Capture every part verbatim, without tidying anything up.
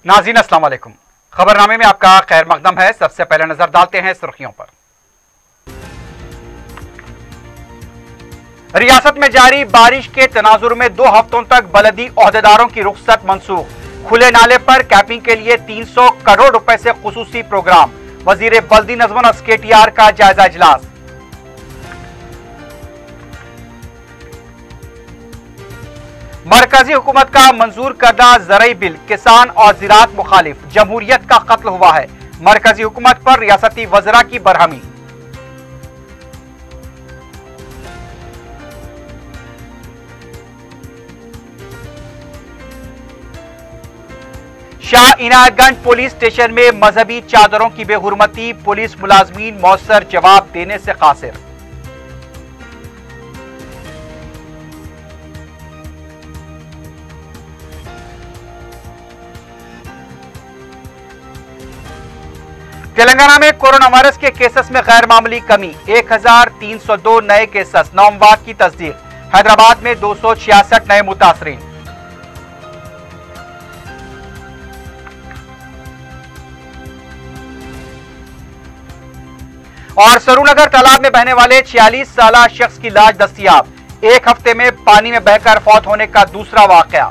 नाज़रीन अस्सलाम वालेकुम। खबरनामे में आपका खैर मकदम है। सबसे पहले नजर डालते हैं सुर्खियों पर। रियासत में जारी बारिश के तनाजुर में दो हफ्तों तक बलदी ओहदेदारों की रुख्सत मंसूख। खुले नाले पर कैपिंग के लिए तीन सौ करोड़ रुपए से खुसूसी प्रोग्राम। वजीर बल्दी नज़्म के टी आर का जायजा इजलास। मरकजी हुकूमत का मंजूर करदा ज़रई बिल किसान और ज़राअत मुखालिफ। जमहूरियत का कत्ल हुआ है। मरकजी हुकूमत पर रियासती वज़रा की बरहमी। शाह इनायतगंज पुलिस स्टेशन में मजहबी चादरों की बेहुरमती। पुलिस मुलाजमीन मौसर जवाब देने से कासिर। तेलंगाना में कोरोना वायरस के केसेस में गैर मामूली कमी। एक हजार तीन सौ दो नए केसेस। नवम्बर की तस्दीक। हैदराबाद में दो सौ छियासठ नए मुतासरीन। और सरूनगर तालाब में बहने वाले छियालीस साल शख्स की लाश दस्तयाब। एक हफ्ते में पानी में बहकर फौत होने का दूसरा वाकया।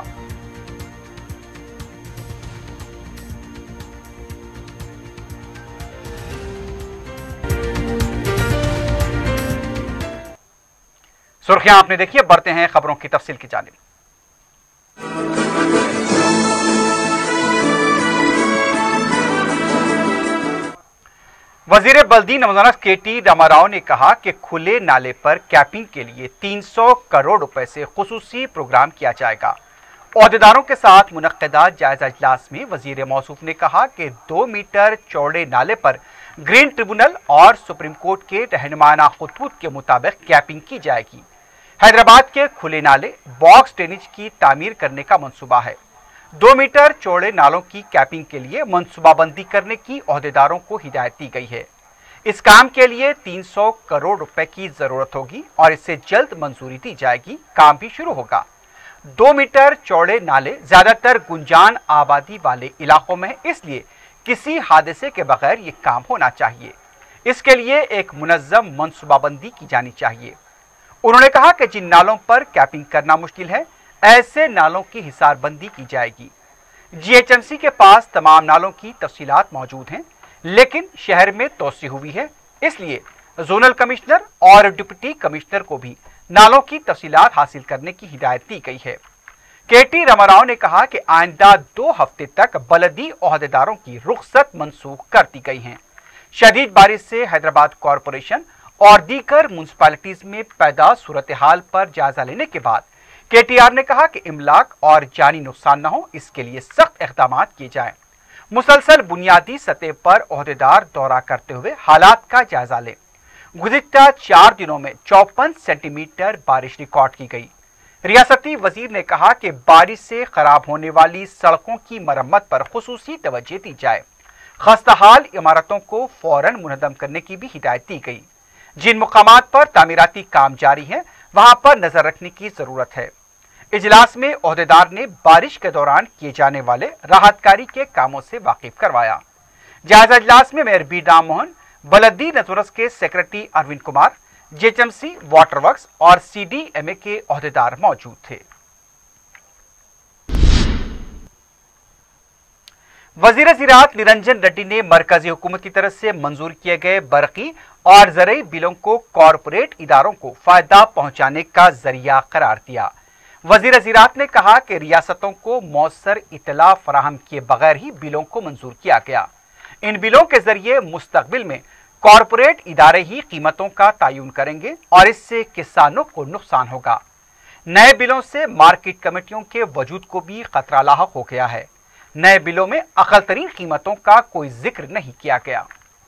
सुर्खियां आपने देखी। अब बढ़ते हैं खबरों की तफसील की जानिब। वजीर बल्दी नज़्म के टी रामाराव ने कहा कि खुले नाले पर कैपिंग के लिए तीन सौ करोड़ रुपए से खुसूसी प्रोग्राम किया जाएगा। ओहदेदारों के साथ मुनक्किदा जायजा इजलास में वजीर मौसूफ ने कहा कि दो मीटर चौड़े नाले पर ग्रीन ट्रिब्यूनल और सुप्रीम कोर्ट के रहनुमाना खुतूत के मुताबिक कैपिंग की जाएगी। हैदराबाद के खुले नाले बॉक्स ड्रेनेज की तामीर करने का मंसूबा है। दो मीटर चौड़े नालों की कैपिंग के लिए मनसूबाबंदी करने की ओहदेदारों को हिदायत दी गई है। इस काम के लिए तीन सौ करोड़ रुपए की जरूरत होगी और इससे जल्द मंजूरी दी जाएगी। काम भी शुरू होगा। दो मीटर चौड़े नाले ज्यादातर गुंजान आबादी वाले इलाकों में, इसलिए किसी हादसे के बगैर ये काम होना चाहिए। इसके लिए एक मुनज्जम मनसूबाबंदी की जानी चाहिए। उन्होंने कहा कि जिन नालों पर कैपिंग करना मुश्किल है, ऐसे नालों की हिसारबंदी की जाएगी। जी एच एम सी के पास तमाम नालों की तफसीलात मौजूद हैं, लेकिन शहर में तोसी हुई है, इसलिए जोनल कमिश्नर और डिप्टी कमिश्नर को भी नालों की तफसीलात हासिल करने की हिदायत दी गई है। के टी रामाराव ने कहा कि आइंदा दो हफ्ते तक बलदी ओहदेदारों की रुख्सत मनसूख कर दी गई है। शदीद बारिश से हैदराबाद कॉरपोरेशन और दीगर म्यूनसिपैलिटीज में पैदा सूरत हाल पर जायजा लेने के बाद के टी आर ने कहा कि इमलाक और जानी नुकसान न हो, इसके लिए सख्त इक़दामात किए जाएं। मुसलसल बुनियादी सतह पर ओहदेदार दौरा करते हुए हालात का जायजा लें। गुज़िश्ता चार दिनों में चौपन सेंटीमीटर बारिश रिकॉर्ड की गई। रियासती वजीर ने कहा कि बारिश से खराब होने वाली सड़कों की मरम्मत पर खुसूसी तवज्जो दी जाए। खस्ताहाल इमारतों को फौरन मुनहदम करने की भी हिदायत दी गई। जिन मुकामात पर तामीराती काम जारी है, वहां पर नजर रखने की जरूरत है। इजलास में ओहदेदार ने बारिश के दौरान किए जाने वाले राहतकारी के कामों से वाकिफ करवाया। जायजा इजलास में मेयर बी राम मोहन, बलदी नज़्म के secretary Arvind Kumar, G H M C, water works और सी डी एम ए के ओहदेदार मौजूद थे। वजीर ज़राअत निरंजन रेड्डी ने मरकजी हुकूमत की तरफ से मंजूर किए गए बरकी और ज़रई बिलों को कॉरपोरेट इदारों को फायदा पहुंचाने का जरिया करार दिया। वजीर ज़राअत ने कहा कि रियासतों को मौसर इतला फराहम किए बगैर ही बिलों को मंजूर किया गया। इन बिलों के जरिए मुस्तकबिल में कॉरपोरेट इदारे ही कीमतों का तयन करेंगे और इससे किसानों को नुकसान होगा। नए बिलों से मार्केट कमेटियों के वजूद को भी खतरा लाहक हो गया है। नए बिलों में अकल तरीन कीमतों का कोई जिक्र नहीं किया गया।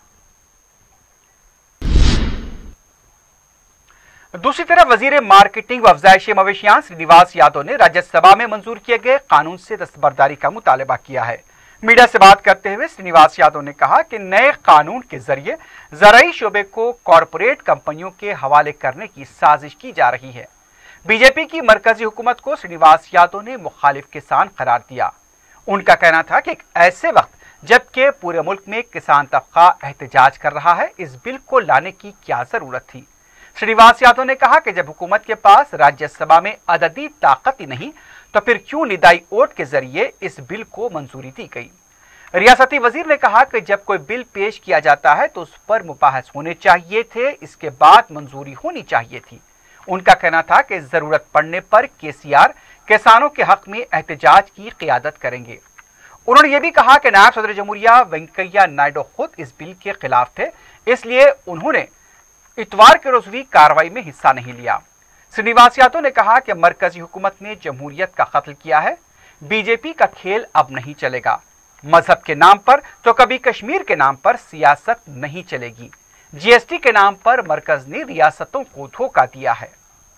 दूसरी तरफ वजीर मार्केटिंग व अफजाइश मवेशियां श्रीनिवास यादव ने राज्यसभा में मंजूर किए गए कानून से दस्तबरदारी का मुतालबा किया है। मीडिया से बात करते हुए श्रीनिवास यादव ने कहा कि नए कानून के जरिए ज़राई शोबे को कॉरपोरेट कंपनियों के हवाले करने की साजिश की जा रही है। बीजेपी की मरकजी हुकूमत को श्रीनिवास यादव ने मुखालिफ किसान करार दिया। उनका कहना था कि एक ऐसे वक्त जबकि पूरे मुल्क में किसान तबका एहतजाज कर रहा है, इस बिल को लाने की क्या जरूरत थी। श्रीनिवास यादव ने कहा कि जब हुकूमत के पास राज्यसभा में अददी ताकत ही नहीं तो फिर क्यों निदाई वोट के जरिए इस बिल को मंजूरी दी गई। रियासती वजीर ने कहा कि जब कोई बिल पेश किया जाता है तो उस पर मुबाहस होने चाहिए थे, इसके बाद मंजूरी होनी चाहिए थी। उनका कहना था कि जरूरत पड़ने पर केसीआर किसानों के हक में एहतजाज की क़ियादत करेंगे। उन्होंने ये भी कहा कि नायब सदर जमहूरिया वेंकैया नायडू खुद इस बिल के खिलाफ थे, इसलिए उन्होंने इतवार के रोज हुई कार्रवाई में हिस्सा नहीं लिया। श्रीनिवास यादव ने कहा कि मरकजी हुकूमत ने जमहूरियत का कत्ल किया है, बीजेपी का खेल अब नहीं चलेगा। मजहब के नाम पर तो कभी कश्मीर के नाम पर सियासत नहीं चलेगी। जीएसटी के नाम पर मरकज ने रियासतों को धोखा दिया है।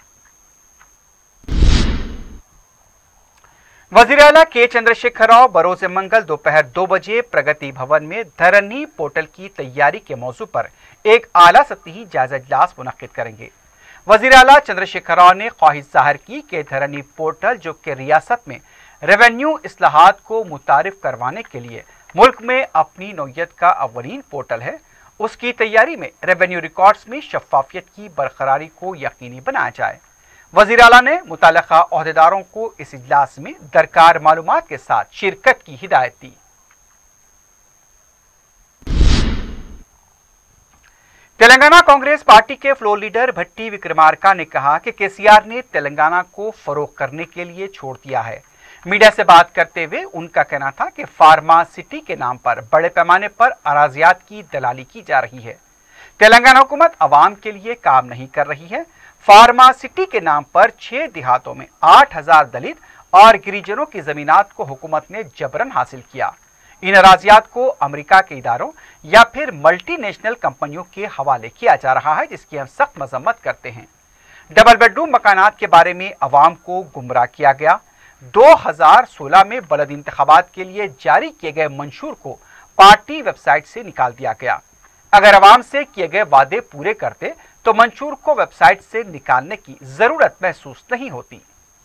वजीर आला के चंद्रशेखर राव बरोज मंगल दोपहर दो बजे प्रगति भवन में धरनी पोर्टल की तैयारी के मौजू पर एक आला सतही जायजा इजलास मुनक्किद करेंगे। वजीर आला चंद्रशेखर राव ने ख्वाहिश जाहिर की कि धरनी पोर्टल जो कि रियासत में रेवेन्यू इस्लाहात को मुतारिफ करवाने के लिए मुल्क में अपनी नौयत का अवलीन पोर्टल है, उसकी तैयारी में रेवेन्यू रिकॉर्ड्स में शफाफियत की बरकरारी को यकीनी बनाया जाए। वजीर आला ने मुतल्लिका ओहदेदारों को इस इजलास में दरकार मालूमात के साथ शिरकत की हिदायत दी। तेलंगाना कांग्रेस पार्टी के फ्लोर लीडर भट्टी विक्रमार्का ने कहा कि केसीआर ने तेलंगाना को फरोग करने के लिए छोड़ दिया है। मीडिया से बात करते हुए उनका कहना था कि फार्मा सिटी के नाम पर बड़े पैमाने पर अराजियात की दलाली की जा रही है। तेलंगाना हुकूमत अवाम के लिए काम नहीं कर रही है। फार्मा सिटी के नाम पर छह देहातों में आठ हजार दलित और गिरिजनों की जमीनात को हुकूमत ने जबरन हासिल किया। इन अराजियात को अमेरिका के इदारों या फिर मल्टी नेशनल कंपनियों के हवाले किया जा रहा है, जिसकी हम सख्त मजम्मत करते हैं। डबल बेडरूम मकानात के बारे में अवाम को गुमराह किया गया। दो हजार सोलह में बलद इंतखाबात के लिए जारी किए गए मंशूर को पार्टी वेबसाइट से निकाल दिया गया। अगर अवाम से किए गए वादे पूरे करते तो मंशूर को वेबसाइट से निकालने की जरूरत महसूस नहीं होती।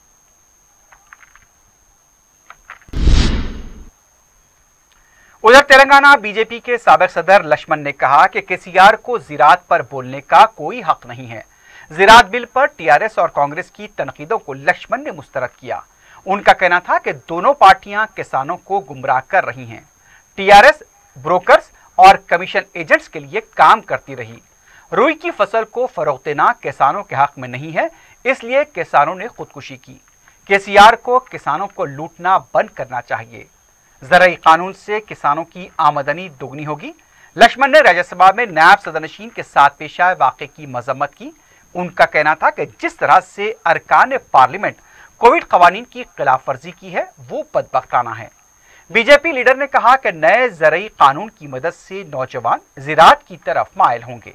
उधर तेलंगाना बीजेपी के साबिक सदर लक्ष्मण ने कहा कि केसीआर को ज़राअत पर बोलने का कोई हक नहीं है। ज़राअत बिल पर टीआरएस और कांग्रेस की तनकीदों को लक्ष्मण ने मुस्तरद किया। उनका कहना था कि दोनों पार्टियां किसानों को गुमराह कर रही हैं। टीआरएस ब्रोकर्स और कमीशन एजेंट्स के लिए काम करती रही। रुई की फसल को फरोग देना किसानों के हक में नहीं है, इसलिए किसानों ने खुदकुशी की। केसीआर को किसानों को लूटना बंद करना चाहिए। ज़राई कानून से किसानों की आमदनी दोगुनी होगी। लक्ष्मण ने राज्यसभा में नायब सदरनशीन के साथ पेश आए वाक़े की मजम्मत की। उनका कहना था कि जिस तरह से अरकान पार्लियामेंट कोविड कवानीन की खिलाफ वर्जी की है वो बदबख्ताना है। बीजेपी लीडर ने कहा कि नए ज़राई कानून की मदद से नौजवान ज़राअत की तरफ माइल होंगे।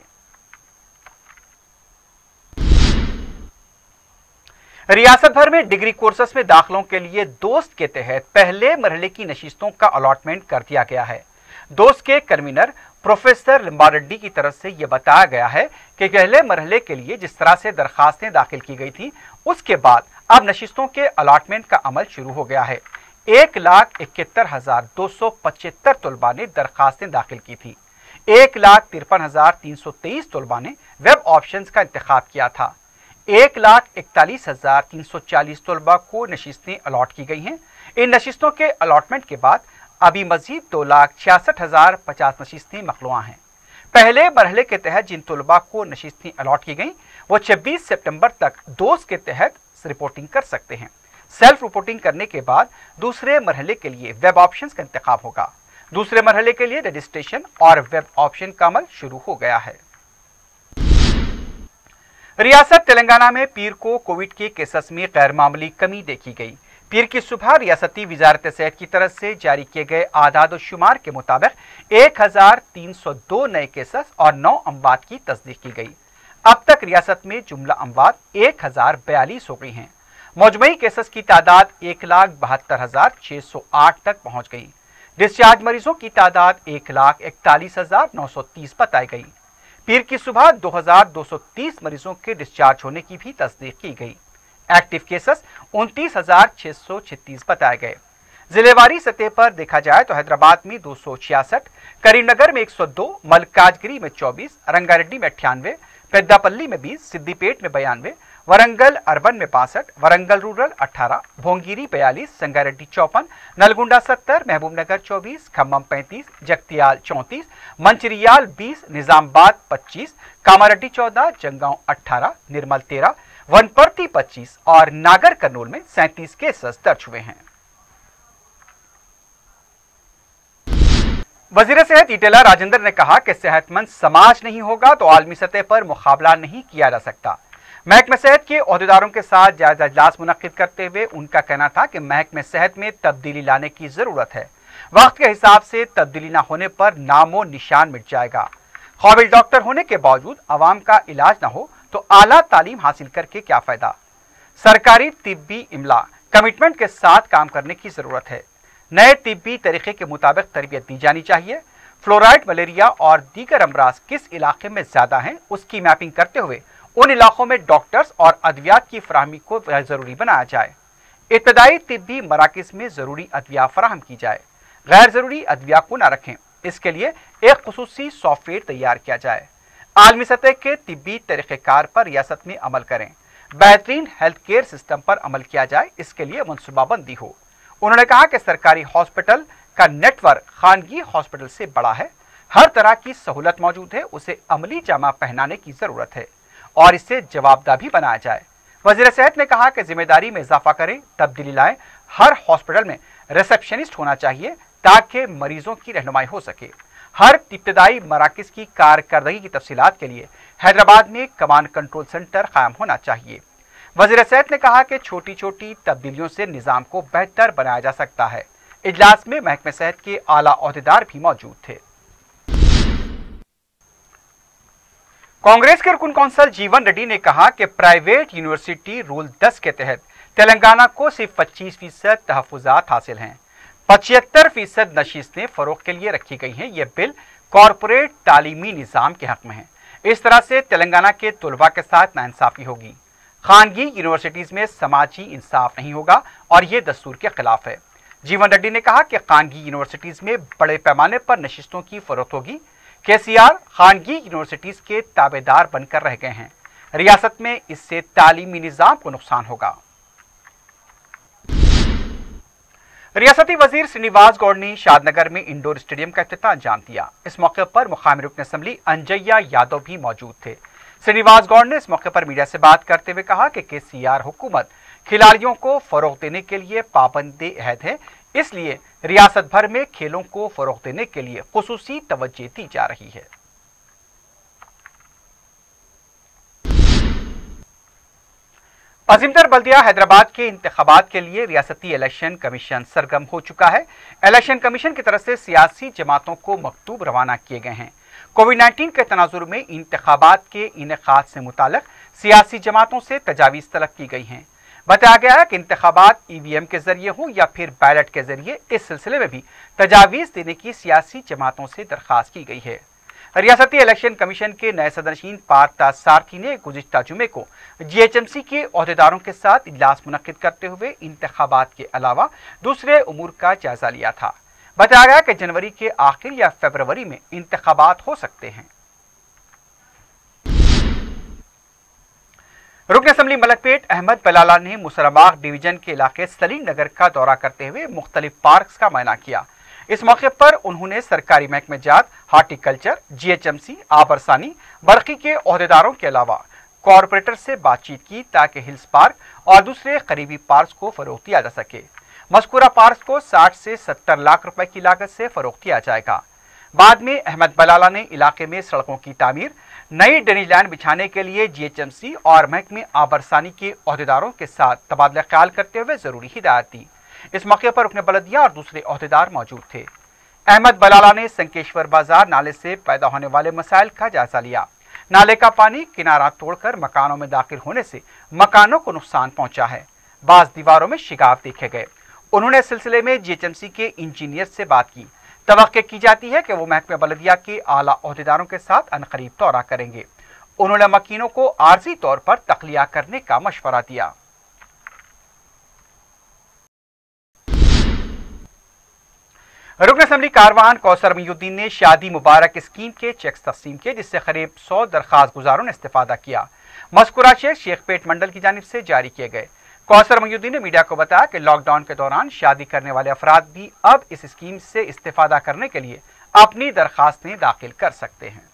रियासत भर में डिग्री कोर्सेस में दाखिलों के लिए दोस्त के तहत पहले मरहले की नशिस्तों का अलॉटमेंट कर दिया गया है। दोस्त के कन्वीनर प्रोफेसर लिम्बारेड्डी की तरफ से यह बताया गया है कि पहले मरहले के लिए जिस तरह से दरखास्तें दाखिल की गई थी, उसके बाद अब नशिस्तों के अलॉटमेंट का अमल शुरू हो गया है। एक लाख इकहत्तर हजार दो सौ पचहत्तर तलबा ने दरखास्तें दाखिल की थी। एक लाख तिरपन हजार तीन सौ तेईस तलबा ने वेब ऑप्शन का इंतखाब किया था। एक लाख इकतालीस हजार तीन सौ चालीस तलबा को नशिस्तें अलॉट की गई हैं। इन नशिस्तों के अलॉटमेंट के बाद अभी मजीद दो लाख छियासठ हजार पचास नशिस्तें मखलूआ हैं। पहले मरहले के तहत जिन तलबा को नशिस्तें अलॉट की गई वो छब्बीस सितंबर तक दोस्त के तहत रिपोर्टिंग कर सकते हैं। सेल्फ रिपोर्टिंग करने के बाद दूसरे मरहले के लिए वेब ऑप्शन का इंतखाब होगा। दूसरे मरहले के लिए रजिस्ट्रेशन और वेब ऑप्शन का अमल शुरू हो गया है। रियासत तेलंगाना में पीर को कोविड के केसेस में गैर मामूली कमी देखी गई। पीर की सुबह रियासती वजारत सेहत की तरफ से जारी किए गए आदाद और शुमार के मुताबिक एक हजार तीन सौ दो नए केसेस और नौ अमवात की तस्दीक की गई। अब तक रियासत में जुमला अमवात एक हजार बयालीस हो गई हैं। मौजमई केसेस की तादाद एक लाख बहत्तर हजार छह सौ आठ तक पहुंच गई। डिस्चार्ज मरीजों की तादाद एक लाख इकतालीस हजार नौ सौ तीस बताई गई। पीर की सुबह दो हजार दो सौ तीस मरीजों के डिस्चार्ज होने की भी तस्दीक की गई। एक्टिव केसेस उनतीस हजार छह सौ छत्तीस बताए गए। जिलेवारी सतह पर देखा जाए तो हैदराबाद में दो सौ छियासठ, करीमनगर में एक सौ दो, मलकाजगिरी में चौबीस, रंगारेड्डी में अट्ठानवे, पेद्दापल्ली में बीस, सिद्दीपेट में बयानवे, वरंगल अर्बन में बासठ, वरंगल रूरल अठारह, भोंगिरी बयालीस, संगारेड्डी चौपन, नलगुंडा सत्तर, महबूबनगर चौबीस, खम्मम पैंतीस, जगतियाल चौंतीस, मंचिरियाल बीस, निजामाबाद पच्चीस, कामारेड्डी चौदह, जंगांव अठारह, निर्मल तेरह, वनपर्ती पच्चीस और नागर कर्नूल में सैंतीस केसेस दर्ज हुए हैं। वजीर सेहत ईटेला राजेंद्र ने कहा कि सेहतमंद समाज नहीं होगा तो आलमी सतह पर मुकाबला नहीं किया जा सकता। महकमे सेहत के ओहदेदारों के साथ जायजा इजलास मुनक्किद करते हुए उनका कहना था कि महकमे सेहत में तब्दीली लाने की जरूरत है। वक्त के हिसाब से तब्दीली न होने पर नामो निशान मिट जाएगा। काबिल डॉक्टर होने के बावजूद आवाम का इलाज न हो तो आला तालीम हासिल करके क्या फायदा। सरकारी तिब्बी इमला कमिटमेंट के साथ काम करने की जरूरत है। नए तिब्बी तरीके के मुताबिक तरबियत दी जानी चाहिए। फ्लोराइड, मलेरिया और दीगर अमराज किस इलाके में ज्यादा हैं उसकी मैपिंग करते हुए उन इलाकों में डॉक्टर्स और अद्वियात की फराहमी को जरूरी बनाया जाए। इब्तदाई तिब्बी मराकिज में जरूरी अद्विया फराहम की जाए। गैर जरूरी अद्विया को न रखें। इसके लिए एक खुसूसी सॉफ्टवेयर तैयार किया जाए। आलमी सतह के तिब्बी तरीक़ेकार पर रियासत में अमल करें। बेहतरीन हेल्थ केयर सिस्टम पर अमल किया जाए, इसके लिए मनसूबाबंदी हो। उन्होंने कहा कि सरकारी हॉस्पिटल का नेटवर्क खानगी हॉस्पिटल से बड़ा है। हर तरह की सहूलत मौजूद है, उसे अमली जामा पहनाने की जरूरत है और इसे जवाबदा भी बनाया जाए। वजीर सेहत ने कहा कि जिम्मेदारी में इजाफा करें, तब्दीली लाएं। हर हॉस्पिटल में रिसेप्शनिस्ट होना चाहिए ताकि मरीजों की रहनुमाई हो सके। हर इब्तदाई मराकिज की कारकर्दगी की तफसीलात के लिए हैदराबाद में कमांड कंट्रोल सेंटर कायम होना चाहिए। वजीर सेहत ने कहा कि छोटी छोटी तब्दीलियों से निजाम को बेहतर बनाया जा सकता है। इजलास में महकमे सेहत के आला ओहदेदार भी मौजूद थे। कांग्रेस के रुकन कौंसल जीवन रेड्डी ने कहा कि प्राइवेट यूनिवर्सिटी रूल दस के तहत तेलंगाना को सिर्फ पच्चीस फीसद तहफुजात हासिल हैं। पचहत्तर फीसद नशीस्तें फरोख के लिए रखी गई हैं। यह बिल कॉरपोरेट तालीमी निज़ाम के हक में है। इस तरह से तेलंगाना के तुलबा के साथ नाइंसाफी होगी। खानगी यूनिवर्सिटीज में समाजी इंसाफ नहीं होगा और ये दस्तूर के खिलाफ है। जीवन रेड्डी ने कहा कि खानगी यूनिवर्सिटीज में बड़े पैमाने पर नशिस्तों की फरोख्त होगी। केसीआर खानगी यूनिवर्सिटीज के ताबेदार बनकर रह गए हैं। रियासत में इससे तालीमी निजाम को नुकसान होगा। रियासती वजीर श्रीनिवास गौड़ ने शादनगर में इंडोर स्टेडियम का इफ्तिताह अंजाम दिया। इस मौके पर मुकामी रुकन असेंबली अंजैया यादव भी मौजूद थे। श्रीनिवास गौड़ ने इस मौके पर मीडिया से बात करते हुए कहा कि केसीआर हुकूमत खिलाड़ियों को फरोग देने के लिए पाबंद अहद है, इसलिए रियासत भर में खेलों को फरोग देने के लिए खुसूसी तवज्जो दी जा रही है। अजीमतर बल्दिया हैदराबाद के इंतखाबात के लिए रियासती इलेक्शन कमीशन सरगर्म हो चुका है। इलेक्शन कमीशन की तरफ से सियासी जमातों को मकतूब रवाना किए गए हैं। कोविड नाइन्टीन के तनाजुर में इंतखाबात के इनेकाद से मुताल्लिक सियासी जमातों से तजावीज़ तलब की गई हैं। बताया गया है कि इंतखाबात ईवीएम के जरिए हों या फिर बैलेट के जरिए, इस सिलसिले में भी तजावीज़ देने की सियासी जमातों से दरख्वास्त की गई है। रियासती इलेक्शन कमीशन के नए सदरशीन पार्थ सारकी ने गुज़िश्ता जुमे को जीएचएमसी के ओहदेदारों के साथ इजलास मुनक्किद करते हुए इंतखाबात के अलावा दूसरे उमूर का जायजा लिया था। बताया गया कि जनवरी के आखिर या फरवरी में इंतखाबात हो सकते हैं। रुकन असेंबली मलकपेट अहमद बलाला ने मुसराबाग डिवीजन के इलाके सलीम नगर का दौरा करते हुए मुख्तलिफ पार्क्स का मुआयना किया। इस मौके पर उन्होंने सरकारी महकमे जात, हार्टिकल्चर, जीएचएमसी, आबरसानी, बरकी के ओहदेदारों के अलावा कॉरपोरेटर से बातचीत की ताकि हिल्स पार्क और दूसरे करीबी पार्क्स को फरोख्त दिया जा सके। मज़कूरा पार्क्स को साठ से सत्तर लाख रुपए की लागत से फरोख्त किया जाएगा। बाद में अहमद बलाला ने इलाके में सड़कों की तामीर, नई ड्रेनेज लाइन बिछाने के लिए जीएचएमसी और महकमे आबरसानी के ओहदेदारों के साथ तबादला ख्याल करते हुए जरूरी हिदायत दी। इस मौके पर रुकन बलदिया और दूसरे ओहदेदार मौजूद थे। अहमद बलाला ने संकेश्वर बाजार नाले से पैदा होने वाले मसाइल का जायजा लिया। नाले का पानी किनारा तोड़कर मकानों में दाखिल होने से मकानों को नुकसान पहुंचा है। बाज दीवारों में शिगाफ देखे गए। उन्होंने इस सिलसिले में जीएचएमसी के इंजीनियर से बात की। तवक्को की जाती है कि वो महकमे बलदिया के आला ओहदेदारों के साथ अनकरीब दौरा करेंगे। उन्होंने मकीनों को आर्जी तौर पर तख्लिया करने का मशवरा दिया। रुकन असम्बली कारवान कौसर मईनुद्दीन ने शादी मुबारक स्कीम के चेक्स तकसीम किए, जिससे करीब सौ दरखास्त गुजारों ने इस्तेफादा किया। मज़कूरा चेक शेखपेट मंडल की जानिब से जारी किए गए। कौसर मईनुद्दीन ने मीडिया को बताया कि लॉकडाउन के दौरान शादी करने वाले अफराद भी अब इस स्कीम से इस्तेफादा करने के लिए अपनी दरखास्तें दाखिल कर सकते हैं।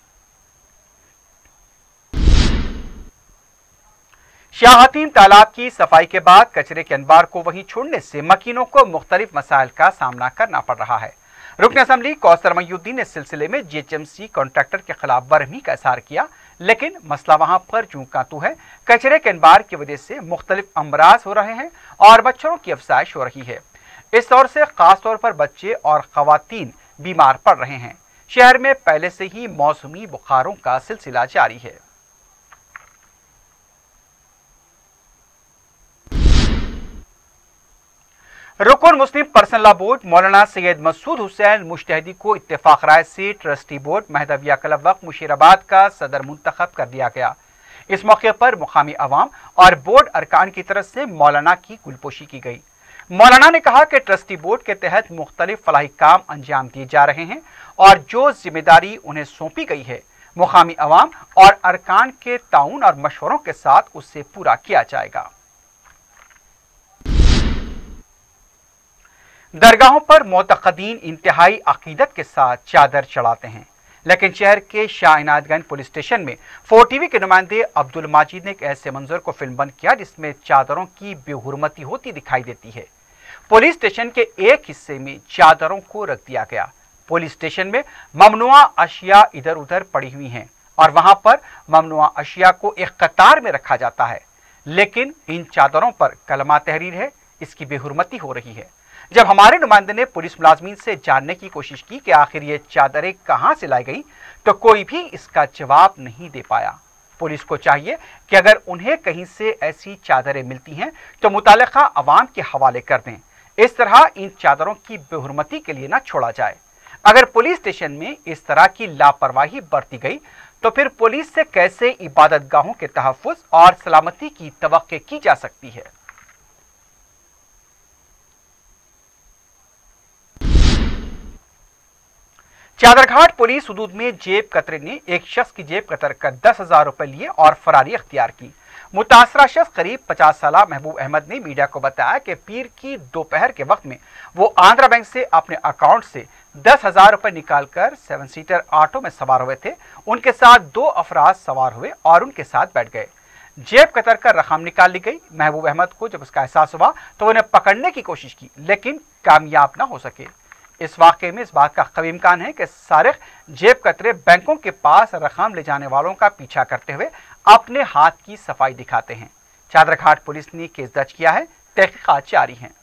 शाह हतीम तालाब की सफाई के बाद कचरे के अंबार को वहीं छोड़ने से मकीनों को मुख्तलिफ मसाइल का सामना करना पड़ रहा है। रुकन असम्बली कौसर मईनुद्दीन ने इस सिलसिले में जीएचएमसी कॉन्ट्रैक्टर के खिलाफ बरहमी का इजहार किया, लेकिन मसला वहां पर जूं का तू है। कचरे के अंबार की वजह से मुख्तलिफ अमराज हो रहे हैं और मच्छरों की अफजाइश हो रही है। इस तौर से खास तौर पर बच्चे और खवातीन बीमार पड़ रहे हैं। शहर में पहले से ही मौसमी बुखारों का सिलसिला जारी है। रुकन मुस्लिम पर्सनल लॉ बोर्ड मौलाना सैयद मसूद हुसैन मुश्तहदी को इत्तेफाक राय से ट्रस्टी बोर्ड महदविया क्लब वक्त मुशीराबाद का सदर मुंतखब कर दिया गया। इस मौके पर मुकामी अवाम और बोर्ड अरकान की तरफ से मौलाना की गुलपोशी की गई। मौलाना ने कहा कि ट्रस्टी बोर्ड के तहत मुख्तलिफ फलाही काम अंजाम दिए जा रहे हैं और जो जिम्मेदारी उन्हें सौंपी गई है मुकामी अवाम और अरकान के ताउन और मशवरों के साथ उससे पूरा किया जाएगा। दरगाहों पर मोतकदीन इंतहाई अकीदत के साथ चादर चढ़ाते हैं, लेकिन शहर के शाह इनायतगंज पुलिस स्टेशन में फोर टीवी के नुमाइंदे अब्दुल माजिद ने एक ऐसे मंजर को फिल्म बंद किया जिसमें चादरों की बेहुरमती होती दिखाई देती है। पुलिस स्टेशन के एक हिस्से में चादरों को रख दिया गया। पुलिस स्टेशन में ममनुआ अशिया इधर उधर पड़ी हुई हैं और वहां पर ममनुआ अशिया को एक कतार में रखा जाता है, लेकिन इन चादरों पर कलमा तहरीर है। इसकी बेहुरमती हो रही है। जब हमारे नुमाइंदे ने पुलिस मुलाजमीन से जानने की कोशिश की कि आखिर ये चादरें कहां से लाई गई, तो कोई भी इसका जवाब नहीं दे पाया। पुलिस को चाहिए कि अगर उन्हें कहीं से ऐसी चादरें मिलती हैं तो मुतालिका अवाम के हवाले कर दें। इस तरह इन चादरों की बेहुरमती के लिए न छोड़ा जाए। अगर पुलिस स्टेशन में इस तरह की लापरवाही बरती गई तो फिर पुलिस से कैसे इबादत गाहों के तहफ्फुज और सलामती की तवक्को की जा सकती है। चादरघाट पुलिस हुदूद में जेब कतरे ने एक शख्स की जेब कतर कर दस हजार रुपए लिए और फरारी अख्तियार की। मुतासरा शख्स करीब पचास साल महबूब अहमद ने मीडिया को बताया कि पीर की दोपहर के वक्त में वो आंध्रा बैंक से अपने अकाउंट से दस हजार रुपए निकालकर सेवन सीटर ऑटो में सवार हुए थे। उनके साथ दो अफराद सवार हुए और उनके साथ बैठ गए। जेब कतर कर रकम निकाल ली गई। महबूब अहमद को जब उसका एहसास हुआ तो उन्हें पकड़ने की कोशिश की, लेकिन कामयाब न हो सके। इस वाक़े में इस बात का कवी इम्कान है कि सारिक जेब कतरे बैंकों के पास रकम ले जाने वालों का पीछा करते हुए अपने हाथ की सफाई दिखाते हैं। चादरघाट पुलिस ने केस दर्ज किया है, तहकीकात जारी हैं।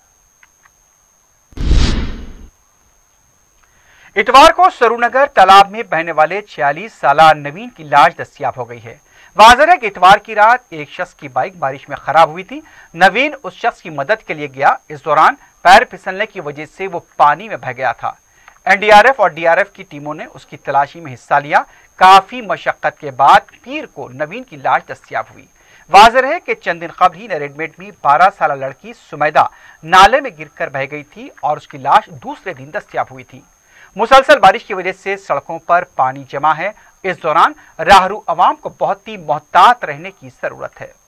इतवार को सरूनगर तालाब में बहने वाले छियालीस साल नवीन की लाश दस्तयाब हो गई है। वाज़ेह है कि इतवार की रात एक शख्स की बाइक बारिश में खराब हुई थी। नवीन उस शख्स की मदद के लिए गया। इस दौरान पैर फिसलने की वजह से वो पानी में बह गया था। एनडीआरएफ और डीआरएफ की टीमों ने उसकी तलाशी में हिस्सा लिया। काफी मशक्कत के बाद पीर को नवीन की लाश दस्तयाब हुई। वाज़ेह है कि चंद दिन कबल ही नरेडमेट में बारह साल लड़की सुमैदा नाले में गिरकर बह गई थी और उसकी लाश दूसरे दिन दस्तयाब हुई थी। मुसलसल बारिश की वजह से सड़कों पर पानी जमा है। इस दौरान राहरू अवाम को बहुत ही मोहतात रहने की जरूरत है।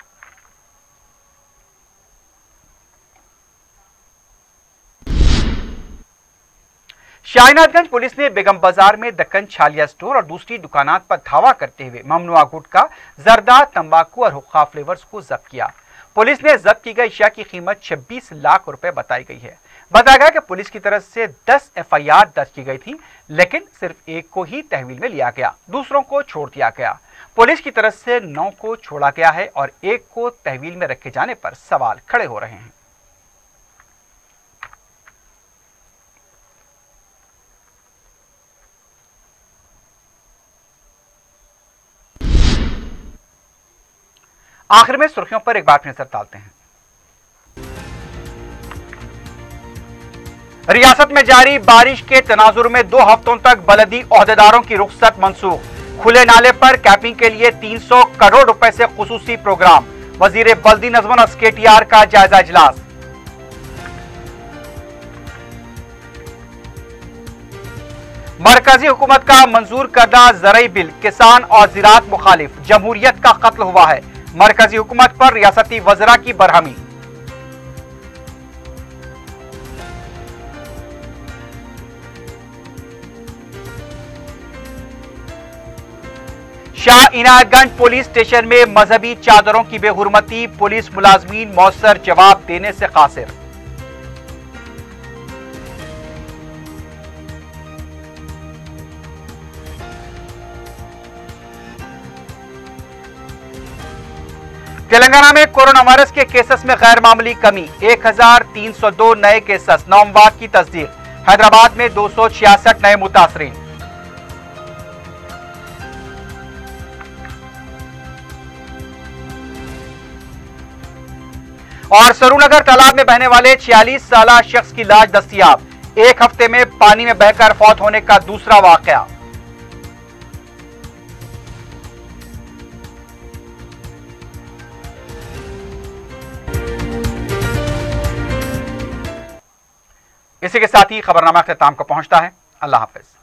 शाहीनाथगंज पुलिस ने बेगम बाजार में दक्कन छालिया स्टोर और दूसरी दुकानात पर धावा करते हुए ममनुआ गुटखा, जर्दा, तंबाकू और हुक्का फ्लेवर्स को जब्त किया। पुलिस ने जब्त की गई अशिया की कीमत छब्बीस लाख रुपए बताई गई है। बताया गया कि पुलिस की तरफ से दस एफ आई आर दर्ज की गई थी, लेकिन सिर्फ एक को ही तहवील में लिया गया, दूसरों को छोड़ दिया गया। पुलिस की तरफ से नौ को छोड़ा गया है और एक को तहवील में रखे जाने पर सवाल खड़े हो रहे हैं। आखिर में सुर्खियों पर एक बार नजर डालते हैं। रियासत में जारी बारिश के तनाजुर में दो हफ्तों तक बलदी ओहदेदारों की रुखसत मंसूख। खुले नाले पर कैपिंग के लिए तीन सौ करोड़ रुपए से खुसूसी प्रोग्राम। वजीर बल्दी नज़्म और के टी आर का जायजा इजलास। मरकजी हुकूमत का मंजूर करदा ज़रई बिल किसान और ज़राअत मुखालिफ, जमहूरियत का कत्ल हुआ है। मरकजी हुकूमत पर रियासती वज़रा की बरहमी। शाह इनायतगंज पुलिस स्टेशन में मजहबी चादरों की बेहुरमती, पुलिस मुलाजमीन मौसर जवाब देने से कासिर। तेलंगाना में कोरोना वायरस के केसेस में गैर मामूली कमी, एक हजार तीन सौ दो नए केसेस, नवंबर की तस्दीक। हैदराबाद में दो सौ छियासठ नए मुतासरीन। और सरूनगर तालाब में बहने वाले छियालीस साल शख्स की लाश दस्तयाब, एक हफ्ते में पानी में बहकर फौत होने का दूसरा वाकया। इसी के साथ ही खबरनामा अख्ताम को पहुंचता है। अल्लाह हाफिज।